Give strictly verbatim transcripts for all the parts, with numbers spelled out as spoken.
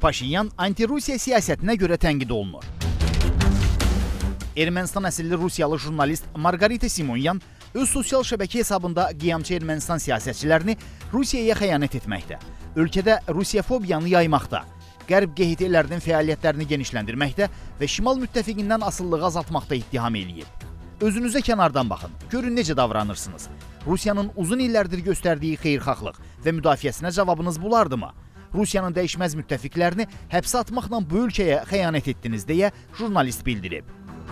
Paşinyan anti-Rusiya siyasətinə görə tənqid olunur. Ermənistan əsilli Rusiyalı jurnalist Margarita Simonyan öz sosial şəbəkə hesabında qiyamçı Ermənistan siyasətçilərini Rusiyaya xəyanət etməkdə, ölkədə Rusiyafobiyanı yaymaqda, Qərb Q H T-lərinin fəaliyyətlərini genişləndirməkdə və şimal müttəfiqindən asılılığı azaltmaqda ittiham eləyib. Özünüzə kənardan baxın, görün necə davranırsınız. Rusiyanın uzun illərdir göstərdiyi xeyirxahlıq və müdafiəsinə cavabınız bulardımı? Rusiyanın dəyişməz müttəfiqlərini həbsə atmaqla bu ölkəyə xəyanət etdiniz deyə jurnalist bildirib.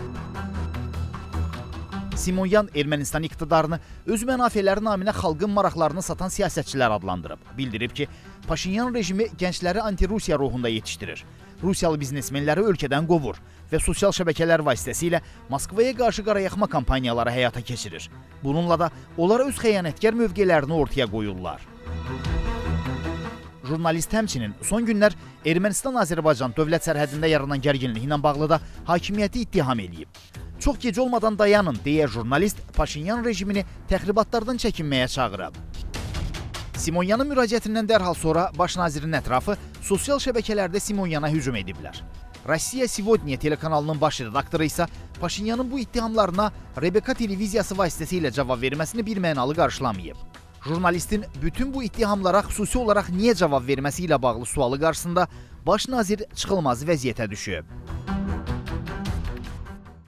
Simonyan Ermənistan iqtidarını öz mənafeləri naminə xalqın maraqlarını satan siyasətçilər adlandırıb. Bildirib ki, Paşinyan rejimi gəncləri anti-Rusiya ruhunda yetişdirir. Rusiyalı biznesmenləri ölkədən qovur və sosial şəbəkələr vasitəsilə Moskvaya qarşı qarayaxma kampaniyaları həyata keçirir. Bununla da onlar öz xəyanətkar mövqelərini ortaya qoyurlar. Jurnalist həmçinin son günlər Ermənistan-Azərbaycan dövlət sərhədində yaranan gərginliyi ilə bağlı da hakimiyyəti ittiham eləyib. Çox gec olmadan dayanın deyə jurnalist Paşinyan rejimini təxribatlardan çəkinməyə çağırıb. Simonyanın müraciətindən dərhal sonra baş nazirin ətrafı sosial şəbəkələrdə Simonyana hücum ediblər. Rusiya Sivodnya telekanalının baş redaktoru isə Paşinyanın bu ittihamlarına Rebeka televiziyası vasitəsilə cavab verməsini bir mənalı qarşılamayıb. Jurnalistin bütün bu ittihamlara xüsusi olaraq niyə cavab verməsi ilə bağlı sualı qarşısında baş nazir çıxılmaz vəziyyətə düşüb.